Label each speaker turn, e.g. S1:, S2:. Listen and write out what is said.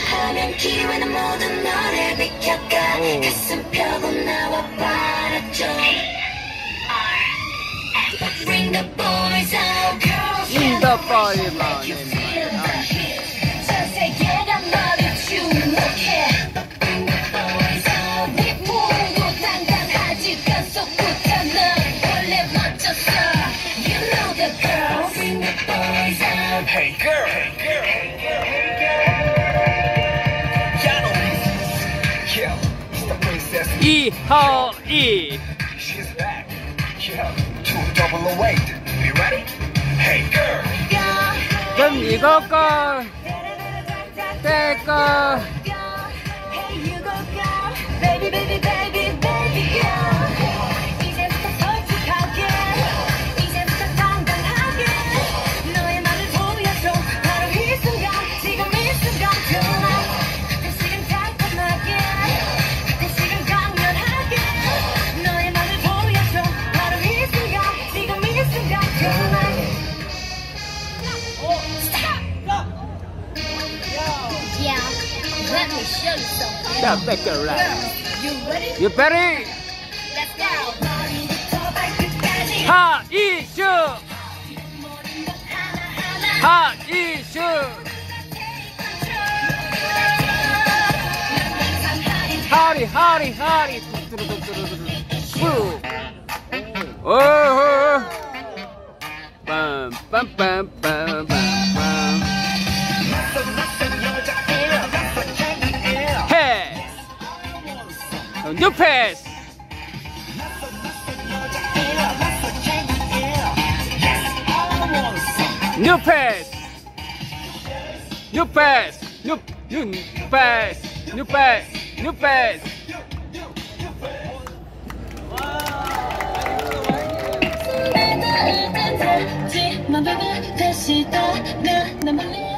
S1: 하면 기회는 모두 너를 비켜가 가슴 펴고 나와 바라죠. Bring the boys out, girls.
S2: Bring the boys out.
S1: 전 세계가 너를 주목해. Bring the boys out. 네 몸도 단단하지 뼛속부터 넌 원래 멋졌어. You know the girls. Bring the boys out.
S3: Hey girl, hey girl, hey girl, hey girl. Yeah, it's the princess.
S2: 이허이.
S3: She's back. Yeah, 2008. You ready? Hey girl.
S2: 그럼 이거 거 뗄까?
S1: Hey you go girl. Baby baby baby baby girl. 이제부터 솔직하게 이제부터 당당하게 너의 맘을 보여줘. 바로 이 순간 지금 이 순간 tonight. 다시금 달콤하게 다시금 강렬하게 너의 맘을 보여줘. 바로 이 순간 지금 이 순간 tonight. Yeah, let me show you something.
S2: 자, 뺄까?
S1: You ready?
S2: You ready?
S1: Let's go.
S2: 하이슈. 하이슈. 하리 하리 하리. 뚜루뚜루뚜루. 오호. 빰빰빰빰빰빰. New pass. New pass. New pass. New pass. New pass. New pass.
S1: 맘 다시 떠나 나 멀리